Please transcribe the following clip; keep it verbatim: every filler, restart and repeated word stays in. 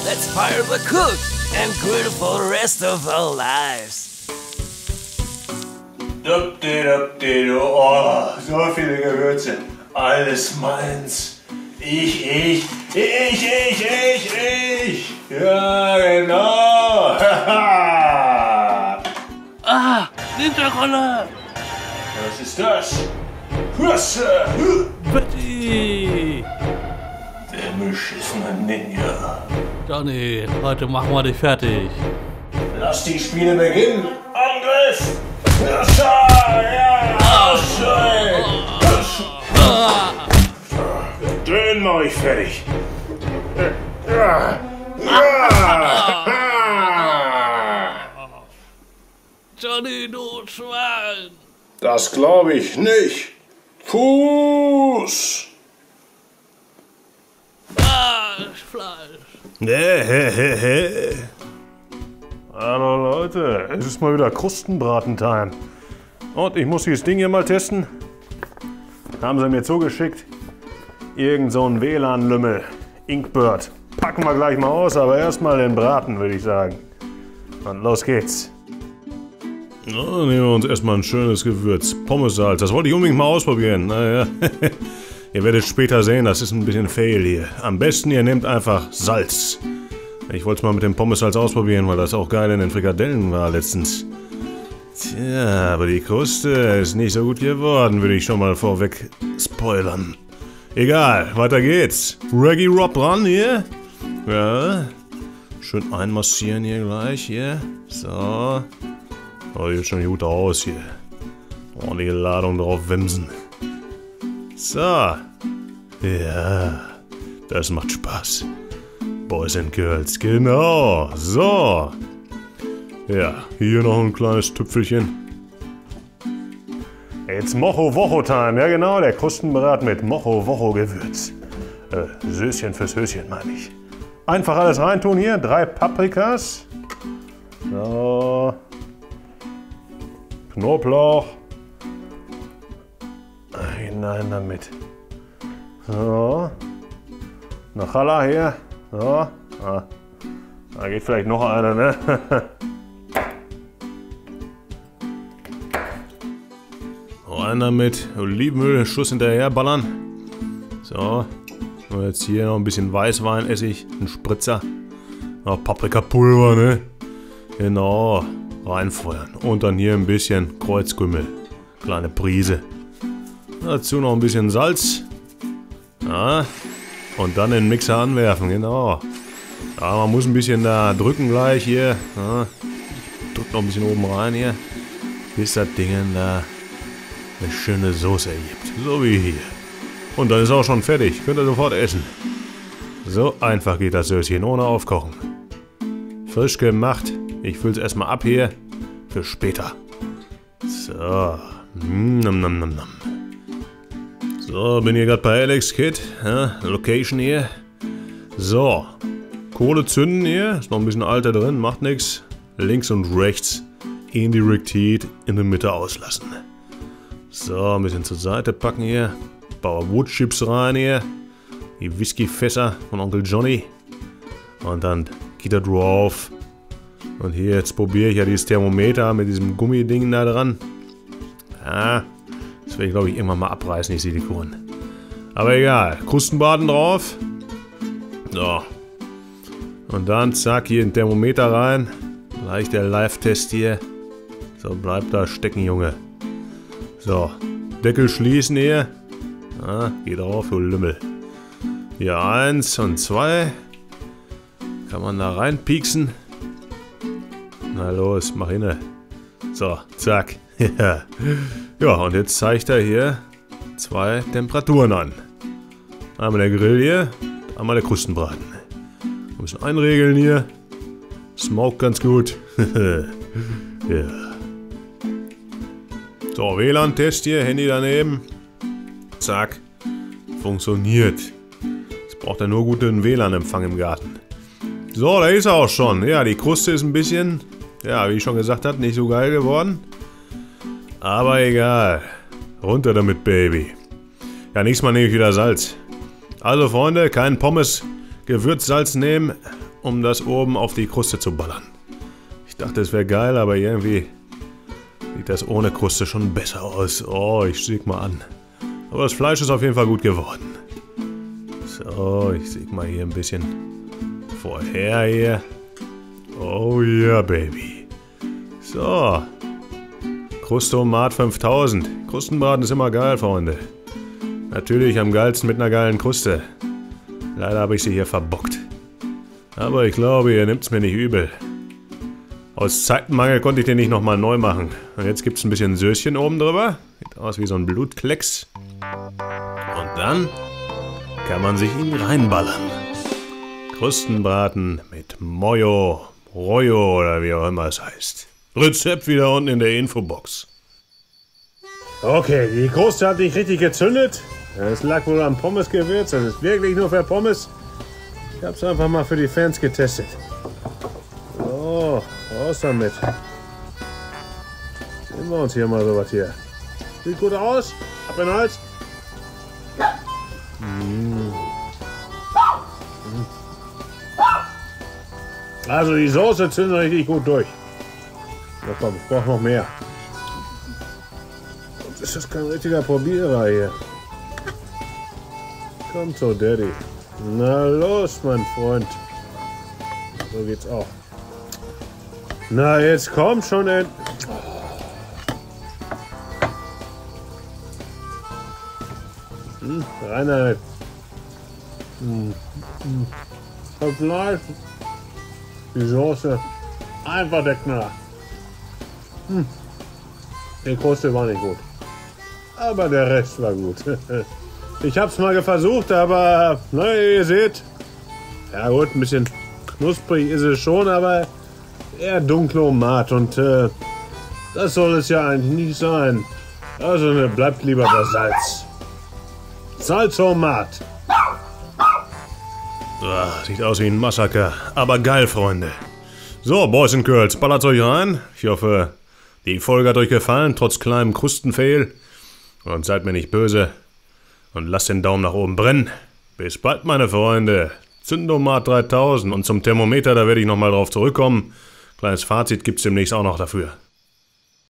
Let's fire the cook and grill for the rest of our lives. Oh, so viele Gewürze. Alles meins. Ich, ich, ich, ich, ich, ich. Ja, genau. Ah, Ninja-Rolle. Was ist das? Wasser. Betty. Der beschissene Ninja. Johnny, heute machen wir dich fertig. Lass die Spiele beginnen. Angriff. Ja, den mach ich fertig. Johnny, du Schwein. Das glaube ich nicht. Fuß. Ah, Fleisch. Hallo Leute, es ist mal wieder Krustenbraten-Time. Und ich muss dieses Ding hier mal testen. Haben sie mir zugeschickt. Irgend so ein W L A N-Lümmel. Inkbird. Packen wir gleich mal aus, aber erstmal den Braten, würde ich sagen. Und los geht's. Na, nehmen wir uns erstmal ein schönes Gewürz. Pommes-Salz, das wollte ich unbedingt mal ausprobieren. Naja, ihr werdet später sehen, das ist ein bisschen fail hier. Am besten ihr nehmt einfach Salz. Ich wollte es mal mit dem Pommes-Salz ausprobieren, weil das auch geil in den Frikadellen war letztens. Tja, aber die Kruste ist nicht so gut geworden, würde ich schon mal vorweg spoilern. Egal, weiter geht's. Reggae Rob ran hier. Ja. Schön einmassieren hier gleich, hier. So. Oh, sieht schon gut aus hier. Ordentliche Ladung drauf wimsen. So. Ja. Das macht Spaß. Boys and Girls, genau. So. Ja, hier noch ein kleines Tüpfelchen. Jetzt Mocho-Wocho-Time. Ja genau, der Krustenbrat mit Mocho-Wocho-Gewürz. Äh, Söschen fürs Höschen, meine ich. Einfach alles reintun hier. Drei Paprikas. So. Knoblauch. Hinein damit. So. Eine Challah hier. So. Ah. Da geht vielleicht noch einer, ne? Rein damit. Olivenöl, Schuss hinterher ballern. So. Und jetzt hier noch ein bisschen Weißweinessig. Ein Spritzer. Noch Paprikapulver, ne? Genau. Reinfeuern. Und dann hier ein bisschen Kreuzkümmel. Kleine Prise. Dazu noch ein bisschen Salz. Ja. Und dann den Mixer anwerfen, genau. Ja, man muss ein bisschen da drücken gleich hier. Ja. Drückt noch ein bisschen oben rein hier. Bis das Ding da eine schöne Soße ergibt. So wie hier. Und dann ist auch schon fertig. Könnt ihr sofort essen. So einfach geht das Söschen ohne Aufkochen. Frisch gemacht. Ich fülle es erstmal ab hier. Für später. So. Nom, nom, nom, nom. So, bin hier gerade bei Alex Kid. Ja, Location hier. So. Kohle zünden hier. Ist noch ein bisschen Alter drin. Macht nichts. Links und rechts. Indirect Heat in der Mitte auslassen. So, ein bisschen zur Seite packen hier. Bauer Wood Chips rein hier. Die Whiskyfässer von Onkel Johnny. Und dann geht er drauf. Und hier, jetzt probiere ich ja dieses Thermometer mit diesem Gummiding da dran. Ja, das werde ich glaube ich irgendwann mal abreißen, die Silikon. Aber egal, Krustenbraten drauf. So. Und dann zack, hier ein Thermometer rein. Gleich der Live-Test hier. So, bleibt da stecken, Junge. So, Deckel schließen hier. Ja, geht drauf, du Lümmel. Hier eins und zwei. Kann man da reinpieksen. Na los, mach hinne. So, zack. Ja, und jetzt zeigt er hier zwei Temperaturen an. Einmal der Grill hier, einmal der Krustenbraten. Wir müssen einregeln hier. Smoke ganz gut. Ja. So, W L A N-Test hier, Handy daneben. Zack. Funktioniert. Jetzt braucht er nur guten W L A N-Empfang im Garten. So, da ist er auch schon. Ja, die Kruste ist ein bisschen, ja, wie ich schon gesagt habe, nicht so geil geworden. Aber egal. Runter damit, Baby. Ja, nächstes Mal nehme ich wieder Salz. Also, Freunde, kein Pommes Gewürzsalz nehmen um das oben auf die Kruste zu ballern. Ich dachte, es wäre geil, aber irgendwie sieht das ohne Kruste schon besser aus. Oh, ich säg mal an. Aber das Fleisch ist auf jeden Fall gut geworden. So, ich säg mal hier ein bisschen vorher hier. Oh yeah, Baby. So. Krustomat fünftausend. Krustenbraten ist immer geil, Freunde. Natürlich am geilsten mit einer geilen Kruste. Leider habe ich sie hier verbockt. Aber ich glaube, ihr nehmt es mir nicht übel. Aus Zeitmangel konnte ich den nicht nochmal neu machen. Und jetzt gibt es ein bisschen Söschen oben drüber. Sieht aus wie so ein Blutklecks. Und dann kann man sich ihn reinballern. Krustenbraten mit Mojo, Royo oder wie auch immer es heißt. Rezept wieder unten in der Infobox. Okay, die Kruste hat nicht richtig gezündet. Es lag wohl am Pommesgewürz. Das ist wirklich nur für Pommes. Ich habe es einfach mal für die Fans getestet. So, raus damit. Sehen wir uns hier mal so was hier. Sieht gut aus. Ab in den Hals. Mm. Also die Soße zündet richtig gut durch. Na komm, ich brauche noch mehr. Sonst ist das kein richtiger Probierer hier. Kommt so, Daddy. Na los, mein Freund. So geht's auch. Na, jetzt komm schon in. Hm, rein damit. Hm, hm. Das Fleisch, die Soße, einfach der Knaller. Hm. Die Kruste war nicht gut. Aber der Rest war gut. Ich hab's mal versucht, aber na, ihr seht. Ja gut, ein bisschen knusprig ist es schon, aber eher dunkel und matt. Und äh, das soll es ja eigentlich nicht sein. Also ne, bleibt lieber bei Salz. Salz und matt. Ah, sieht aus wie ein Massaker. Aber geil, Freunde. So, Boys and Girls, ballert euch rein. Ich hoffe, die Folge hat euch gefallen, trotz kleinem Krustenfehl. Und seid mir nicht böse. Und lasst den Daumen nach oben brennen. Bis bald, meine Freunde. Zündomat dreitausend. Und zum Thermometer, da werde ich nochmal drauf zurückkommen. Kleines Fazit gibt's demnächst auch noch dafür.